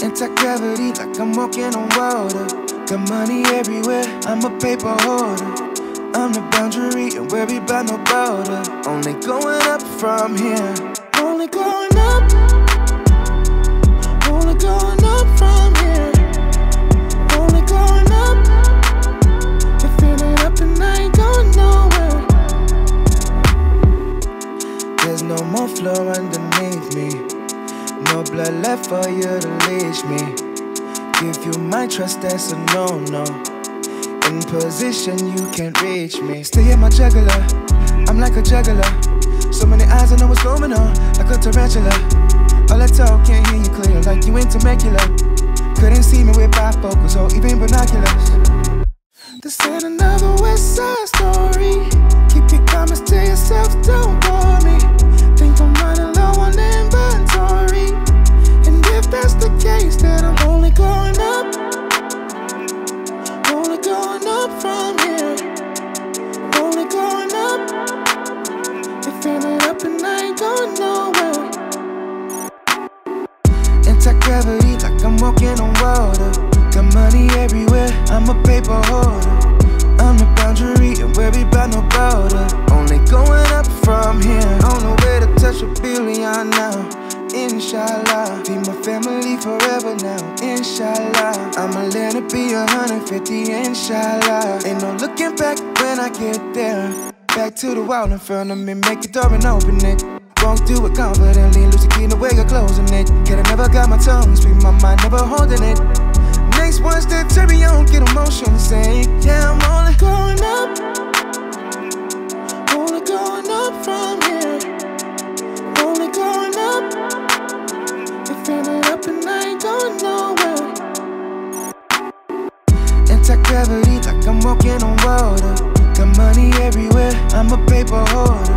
Antigravity like I'm walking on water. Got money everywhere, I'm a paper hoarder. I'm the boundary and worry about no border. Only going up from here. Only going up. Only going up from here. Only going up. You're feeling up and I ain't going nowhere. There's no more floor underneath me. No blood left for you to leash me. Give you my trust, that's a no-no. In position, you can't reach me. Stay in my jugular, I'm like a juggler. So many eyes, I know what's going on, like a tarantula. All that talk, can't hear you clear, like you ain't Temecula. Couldn't see me with bifocals or even binoculars. This ain't another West Side Story. Keep your comments to yourself, don't bore me. Think I'm running low on inventory. And if that's the case, then I'm only going up. Only going up from here. Only going up. You're feeling up and I ain't going nowhere. Antigravity like I'm walking on water. Got money everywhere, I'm a paper hoarder. I'm the boundary and worry about no border. Only going up from here. On the way to touch a billion now. Inshallah, be my family forever now. Inshallah, I'ma let it be 150. Inshallah, ain't no looking back when I get there. Back to the wall in front of me, make the door and open it. Walk through it confidently, lose the key in the way you're closing it. Kid, I never got my tongue, speak my mind, never holding it. Next one step, turn me on, get emotion, say, yeah, I'm only going up. Only going up from here. Only going up. You're feeling up and I ain't going nowhere. Antigravity like I'm walking on water. Got money everywhere, I'm a paper hoarder.